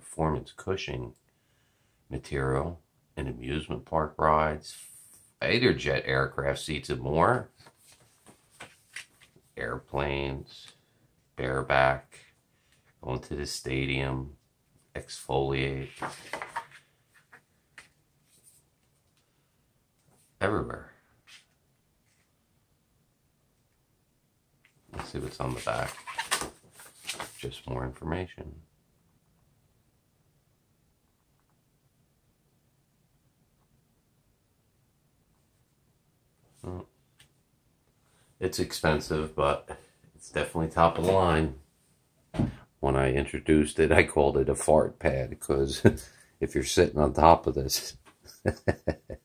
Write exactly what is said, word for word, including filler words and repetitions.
performance cushioning material in amusement park rides, fighter jet aircraft seats and more, airplanes, bareback, going to the stadium, exfoliate, everywhere. Let's see what's on the back. Just more information. Well, it's expensive, but it's definitely top of the line. When I introduced it, I called it a fart pad because if you're sitting on top of this,